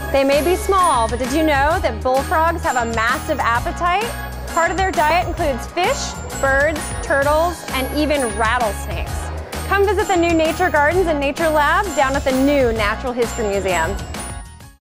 They may be small, but did you know that bullfrogs have a massive appetite? Part of their diet includes fish, birds, turtles, and even rattlesnakes. Come visit the new Nature Gardens and Nature Lab down at the new Natural History Museum.